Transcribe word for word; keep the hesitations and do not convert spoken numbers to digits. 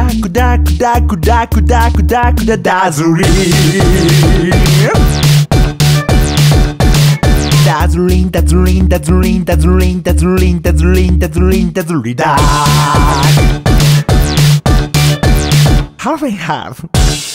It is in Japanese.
ダクダクダクダクダクダクダダズリンダズリンダズリンダズリンダズリンダズリンダズリンダズリンダズリンダHalf and half